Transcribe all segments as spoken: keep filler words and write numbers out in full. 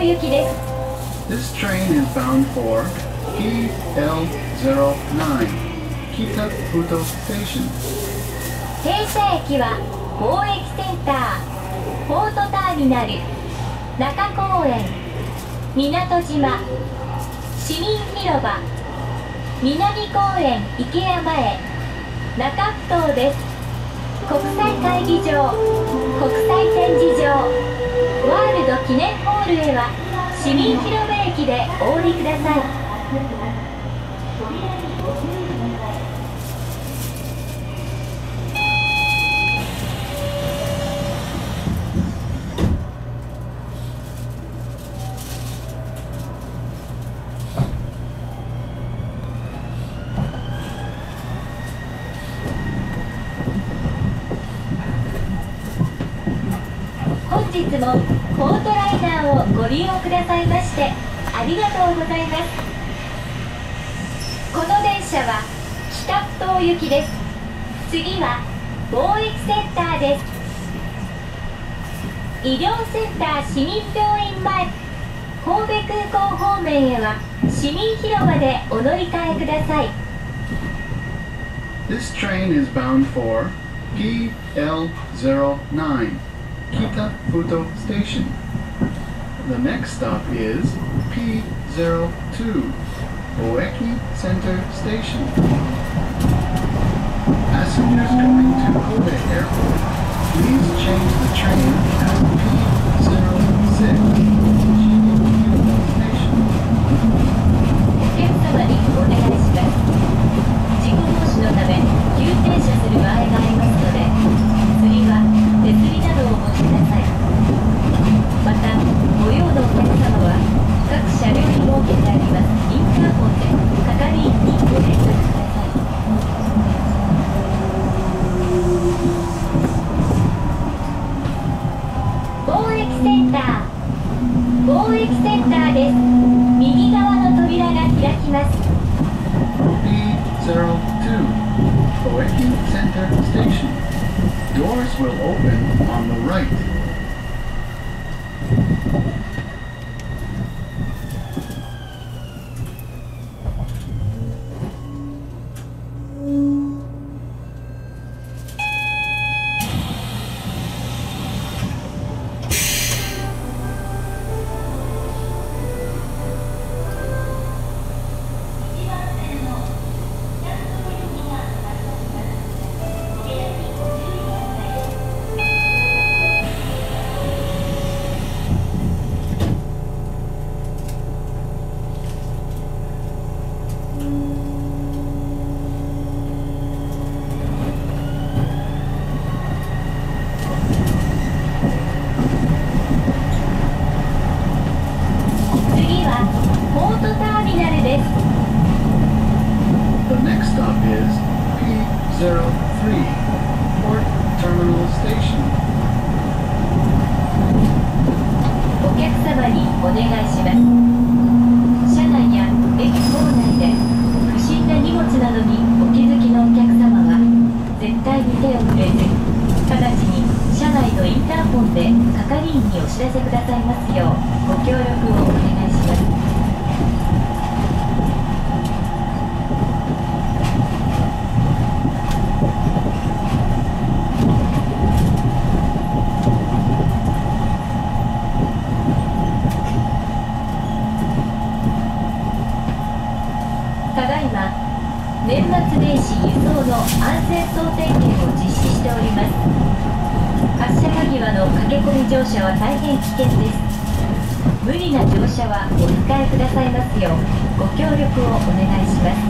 行きです。 This train is bound for P L zero nine Kita Futo Station. 停車駅は貿易センター、ポートターミナル、中公園、港島、市民広場、南公園池山へ、中ふ頭です。国際会議場、国際展示場、ワールド記念ホールへは市民広場駅でお降りください。本日もポートライナーをご利用くださいましてありがとうございます。この電車は北ふ頭行きです。次は貿易センターです。医療センター市民病院前、神戸空港方面へは市民広場でお乗り換えください。 This train is bound for P L zero nine Kita Futo Station. The next stop is P zero two Oeki Center Station. Passengers going to Kobe Airport, please change the train at P zero six Shinjuku Station. お客様にお願いします。事故防止のため急停車する場合がありますので、次は手すりなどをお持ちください。また、ご用のお客様は各車両に設けてありますインターホンで係員にご連絡ください。貿易センター、貿易センターです。右側の扉が開きます。 P zero two Oeki Center Station. Doors will open on the right. The next stop is P zero three Port Terminal Station. お客様にお願いします。車内や駅構内で不審な荷物などにお気づきのお客様は絶対に手を触れず、直ちに車内のインターホンで係員にお知らせくださいますようご協力をお願いします。ただいま年末年始輸送の安全総点検を実施しております。発車間際の駆け込み乗車は大変危険です。無理な乗車はお控えくださいますようご協力をお願いします。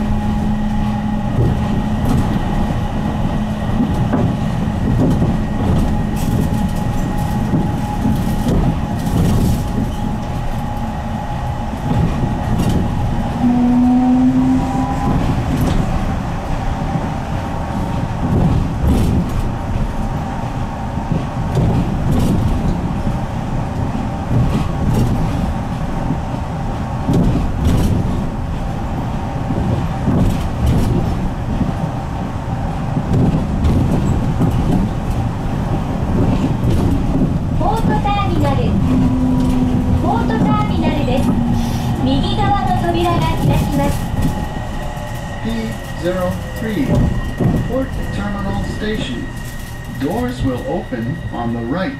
扉が開きます。 ピーゼロスリー Port Terminal Station. Doors will open on the right.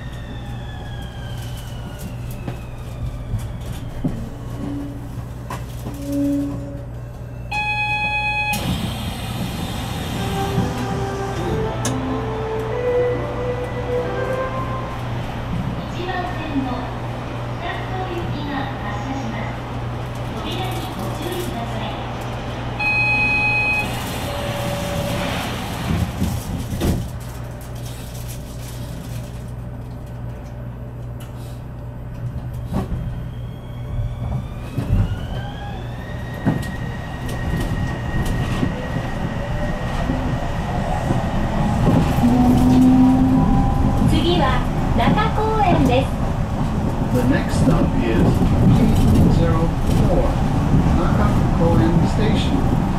次は中公園です。 The next stop isピーゼロフォー Naka Koen Station.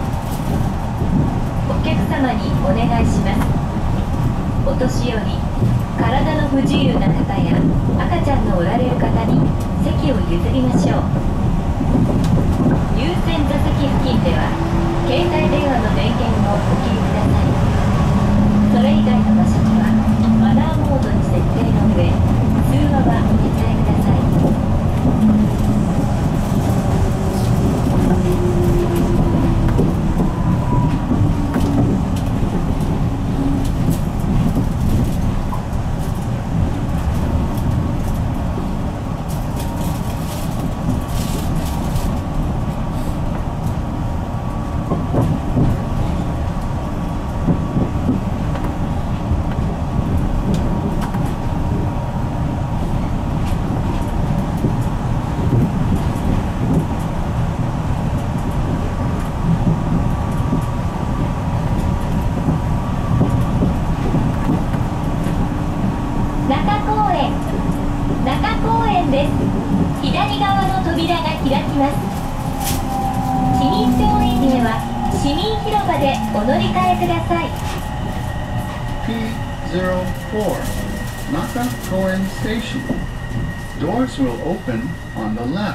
お客様にお願いします。お年寄り、体の不自由な方や赤ちゃんのおられる方に席を譲りましょう。優先座席付近では携帯電話の電源をお切りください。それ以外の場所にはマナーモードに設定の上、通話はお控えください。左側の扉が開きます。市民町駅へは市民広場でお乗り換えください。 ピーゼロフォー Naka Koen Station. Doors will open on the left.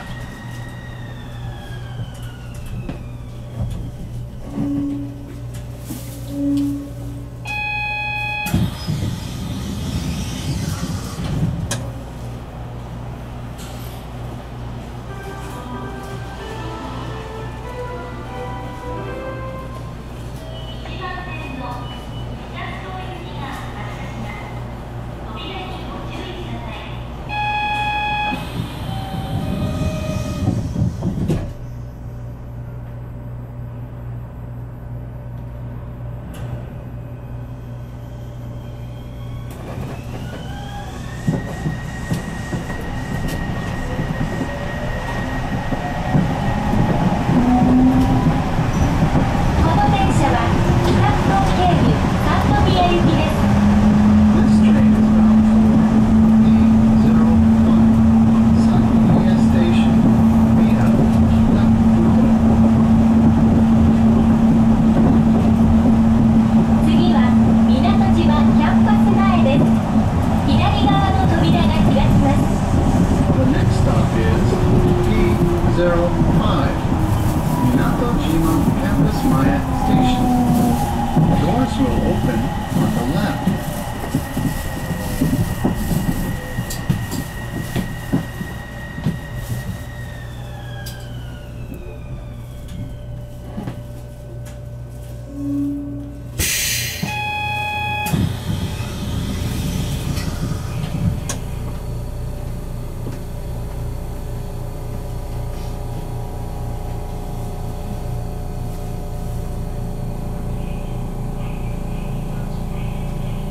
お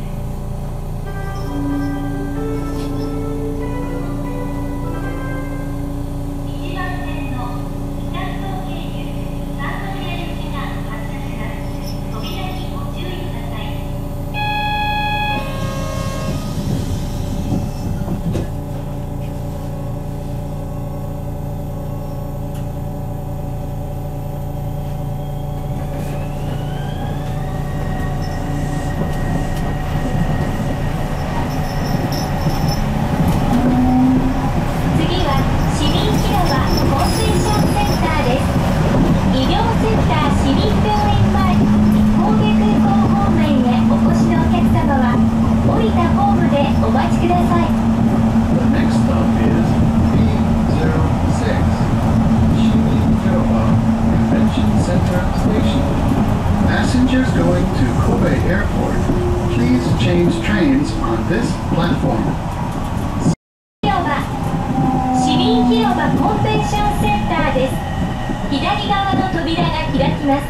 this platform. 広場、市民広場コンベンションセンターです。左側の扉が開きます。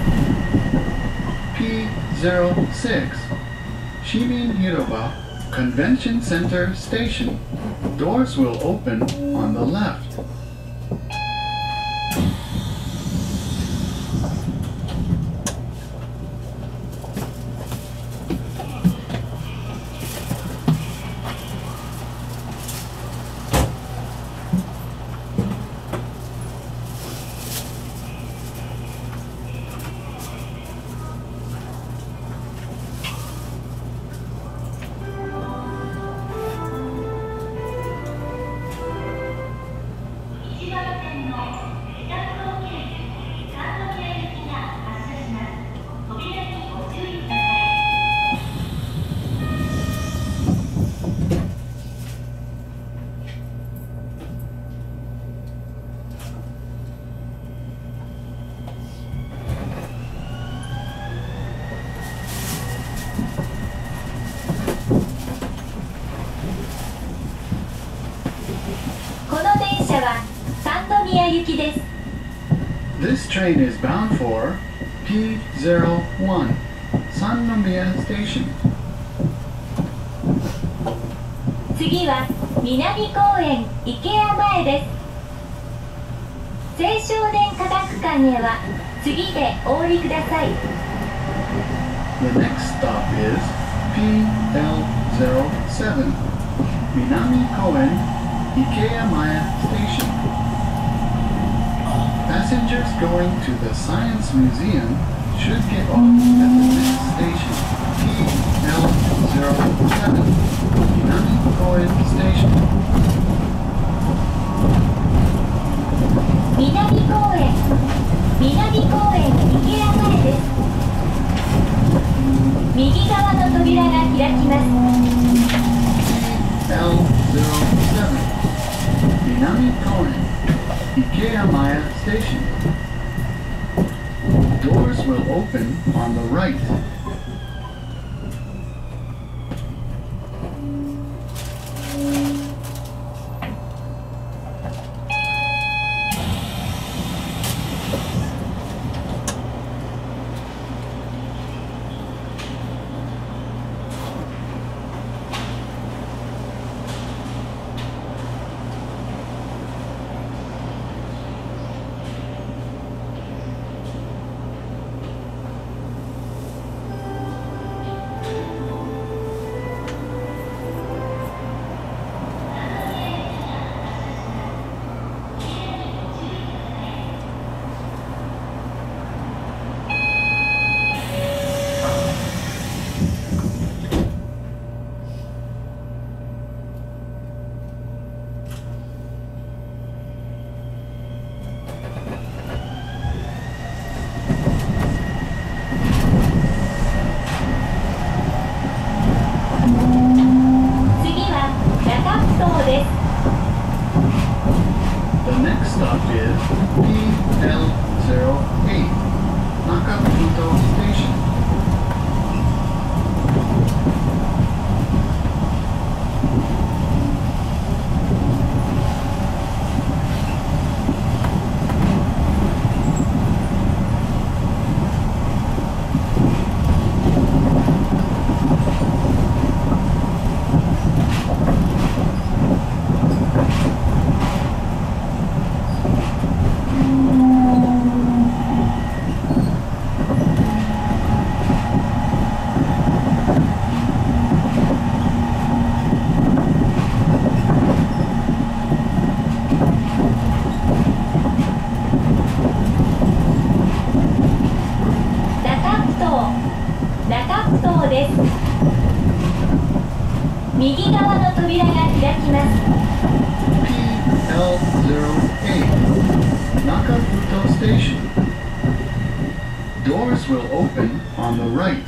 P zero six Shimin Hiroba Convention Center Station. Doors will open on the left. この電車は三宮行きです。 This train is bound for P zero one Sannomiya Station. 次は南公園池谷前です。青少年科学館へは次でお降りください。 The next stop is P L zero seven Minami Koen Ikeyamaya Station. Passengers going to the Science Museum should get off at the next station, P L zero seven Minami Koen Station. 南公園南公園池谷前です。右側の扉が開きます。 P L zero seven Minami Koen Ikeyamaya Station. Doors will open on the right. 次は中埠頭です。 The next stop is P L zero eight Nakabuto Station. 右側の扉が開きます。 P L zero eight Nakabuto Station. Doors will open on the right.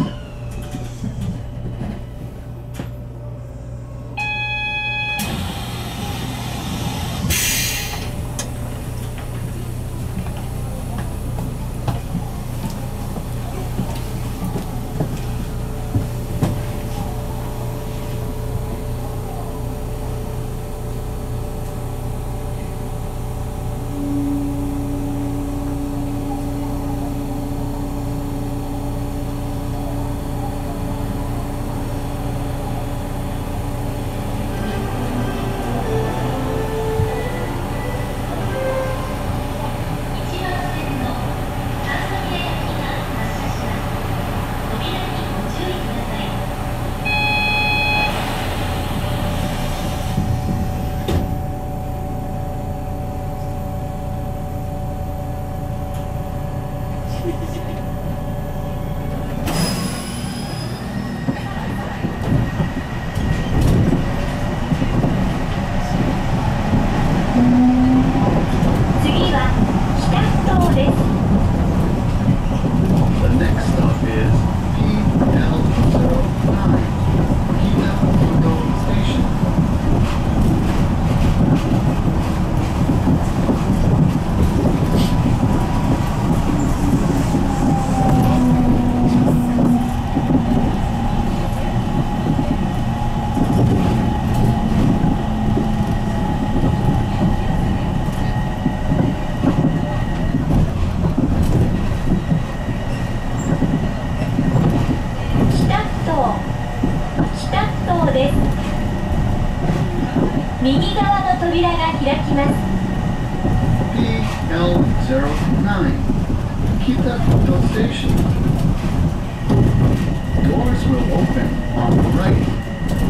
次次は北ふ頭です。 The next stop is P L zero nine, Kita Puto Station. 右側の扉が開きます。 P L zero nine, Kita Puto Station. Doors will open on the right.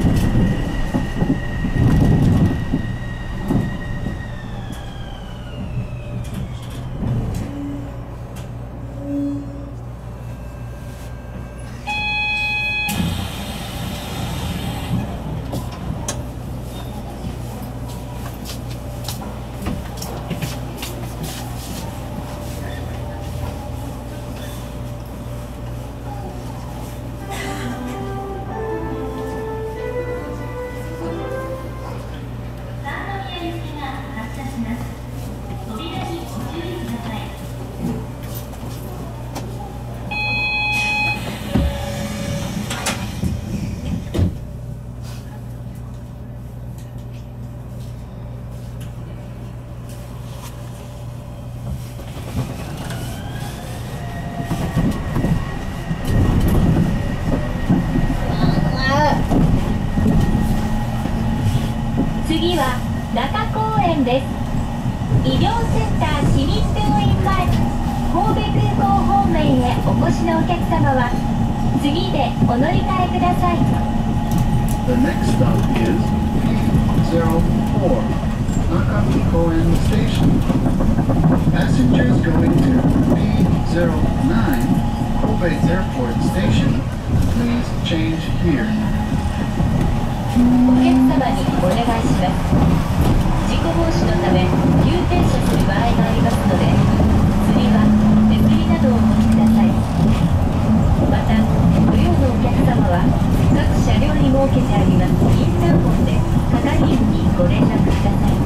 次は中公園です。医療センター市民病院前、神戸空港方面へお越しのお客様は次でお乗り換えください。 The next stop is P zero four, Naka-Koen Station. Passengers going to P zero nine, Kobe Airport Station, please change here. お客様にお願いします。事故防止のため急停車する場合がありますので、釣りは手すりなどをお持ちください。また、ご用のお客様は各車両に設けてありますインターホンで係員にご連絡ください。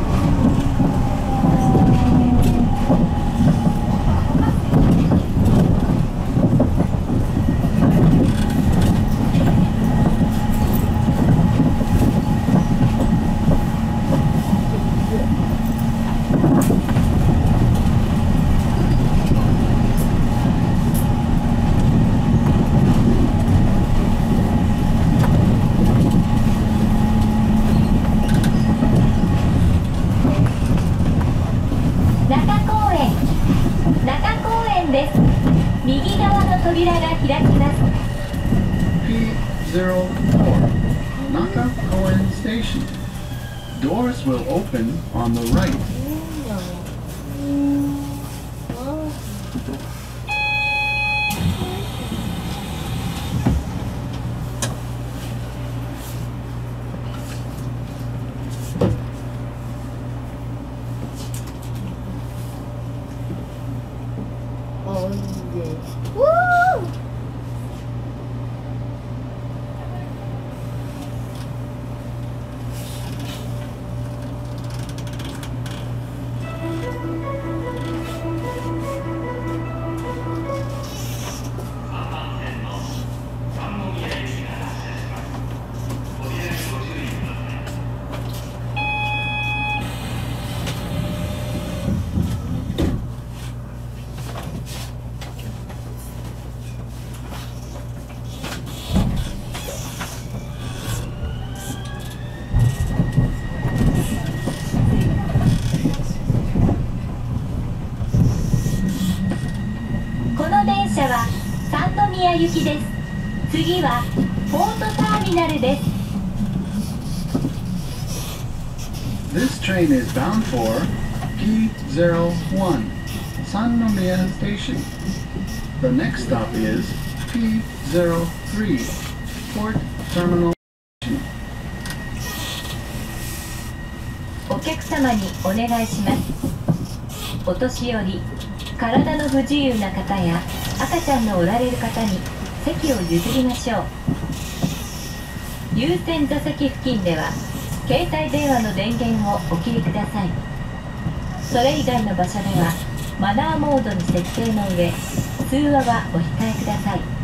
右側の扉が開きます。 P zero four, Naka-Koen Station. Doors will open on the right. Woo! 宮行きです。次はポートターミナルです。 This train is bound for P zero one, Sannomiya Station. The next stop is P zero three, Port Terminal Station. お客様にお願いします。お年寄り、体の不自由な方や赤ちゃんのおられる方に席を譲りましょう。優先座席付近では携帯電話の電源をお切りください。それ以外の場所ではマナーモードに設定の上、通話はお控えください。